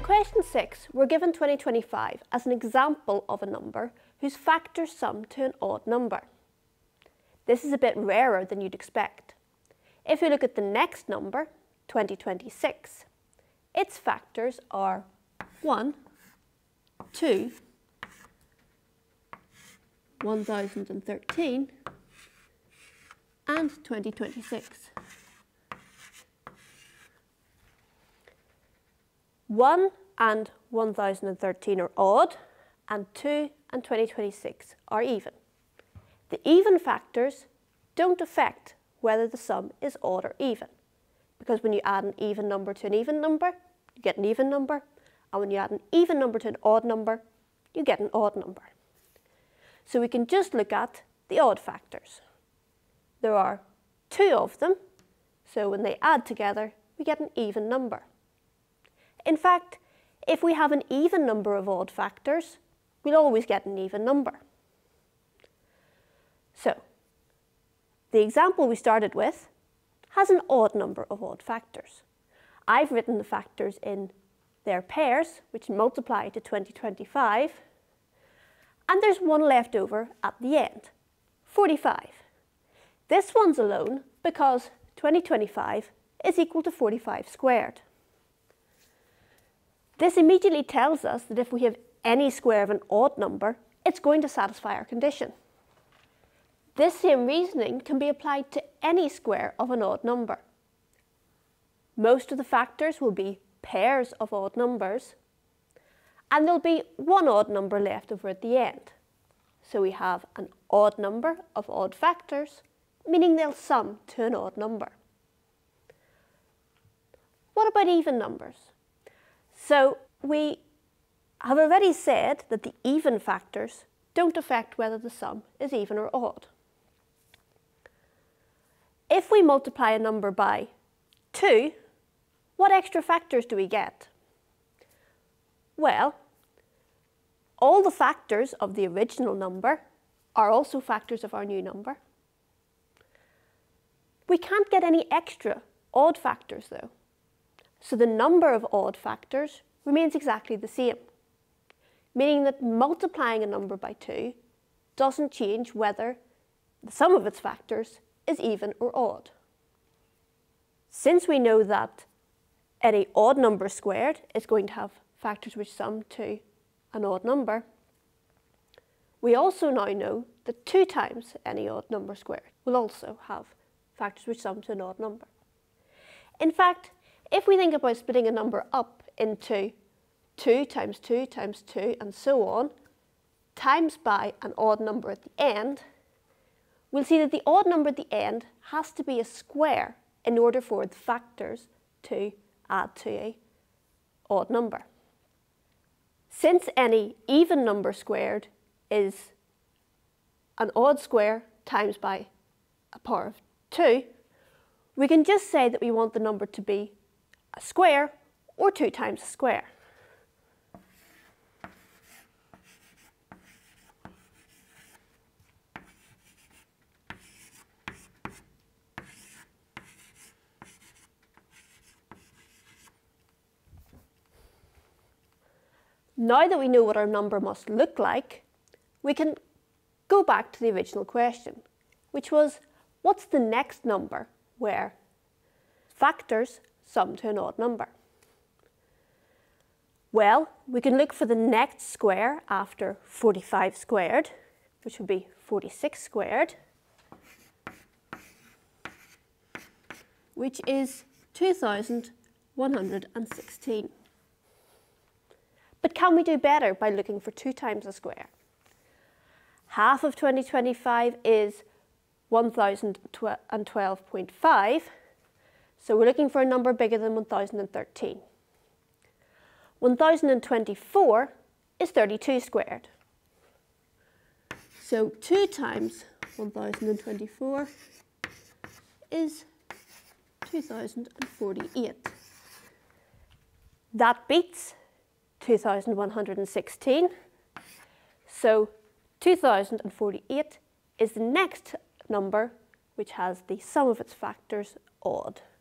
question 6, we're given 2025 as an example of a number whose factors sum to an odd number. This is a bit rarer than you'd expect. If you look at the next number, 2026, its factors are 1, 2, 1013 and 2026. 1 and 1013 are odd, and 2 and 2026 are even. The even factors don't affect whether the sum is odd or even, because when you add an even number to an even number, you get an even number, and when you add an even number to an odd number, you get an odd number. So we can just look at the odd factors. There are 2 of them, so when they add together, we get an even number. In fact, if we have an even number of odd factors, we'll always get an even number. So, the example we started with has an odd number of odd factors. I've written the factors in their pairs, which multiply to 2025, and there's one left over at the end, 45. This one's alone because 2025 is equal to 45 squared. This immediately tells us that if we have any square of an odd number, it's going to satisfy our condition. This same reasoning can be applied to any square of an odd number. Most of the factors will be pairs of odd numbers, and there'll be one odd number left over at the end. So we have an odd number of odd factors, meaning they'll sum to an odd number. What about even numbers? So we have already said that the even factors don't affect whether the sum is even or odd. If we multiply a number by 2, what extra factors do we get? Well, all the factors of the original number are also factors of our new number. We can't get any extra odd factors though. So the number of odd factors remains exactly the same, meaning that multiplying a number by 2 doesn't change whether the sum of its factors is even or odd. Since we know that any odd number squared is going to have factors which sum to an odd number, we also now know that 2 times any odd number squared will also have factors which sum to an odd number. In fact, if we think about splitting a number up into 2 times 2 times 2 and so on, times by an odd number at the end, we'll see that the odd number at the end has to be a square in order for the factors to add to an odd number. Since any even number squared is an odd square times by a power of 2, we can just say that we want the number to be a square or 2 times a square. Now that we know what our number must look like, we can go back to the original question, which was, what's the next number where factors sum to an odd number? Well, we can look for the next square after 45 squared, which would be 46 squared, which is 2116. But can we do better by looking for 2 times a square? Half of 2025 is 1012.5, so we're looking for a number bigger than 1013. 1024 is 32 squared. So 2 times 1024 is 2048. That beats 2116. So 2048 is the next number which has the sum of its factors odd.